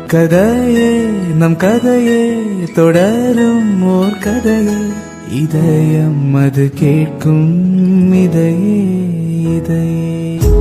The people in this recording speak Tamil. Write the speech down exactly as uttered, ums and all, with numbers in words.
கதையே நம் கதையே தொடரும் ஓர் கதையே இதயம் அது கேட்கும் இதையே இதையே